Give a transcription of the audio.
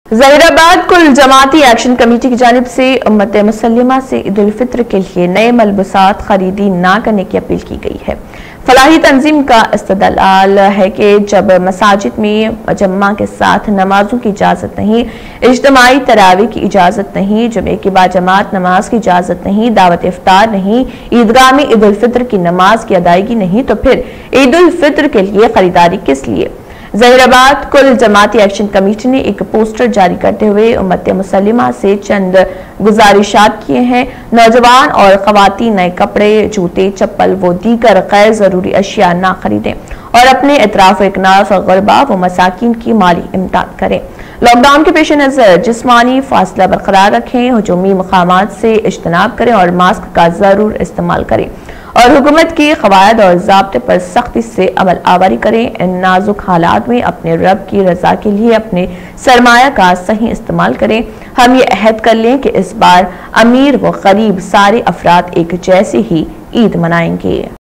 जहीराबाद कुल जमाती action committee की जानिब से उम्मत मुसल्लिमा से ईद उल फित्र के लिए नए मलबूसात खरीदी न करने की अपील की गई है। फलाही तंजीम का इस्तदलाल है कि जब मसाजिद में जम्मा के साथ नमाजों की इजाज़त नहीं, इज्तिमाई तरावी की इजाज़त नहीं, जुमे की बाजमात नमाज की इजाज़त नहीं, दावत इफ्तार नहीं, ईदगाह में ईद उल फित्र की नमाज की अदायगी नहीं, तो फिर ईद उल फित्र के लिए खरीदारी किस लिए। जहीराबाद कुल जमाती एक्शन कमेटी ने एक पोस्टर जारी करते हुए उम्मत मुसल्लिमा से चंद गुजारिशात किए हैं। नौजवान और खवातीन नए कपड़े, जूते, चप्पल व दीगर गैर जरूरी अशिया ना खरीदें और अपने इतराफ इकनाफ गुरबा व मसाकिन की माली इमदाद करें। लॉकडाउन के पेश नजर जिस्मानी फासला बरकरार रखें, हुजूमी मकामात से इज्तनाब करें और मास्क का जरूर इस्तेमाल करें और हुकूमत की कवायद और ज़ाब्ते पर सख्ती से अमल आवारी करें। इन नाजुक हालात में अपने रब की रजा के लिए अपने सरमाया का सही इस्तेमाल करें। हम ये अहद कर लें कि इस बार अमीर व गरीब सारे अफराद एक जैसी ही ईद मनाएंगे।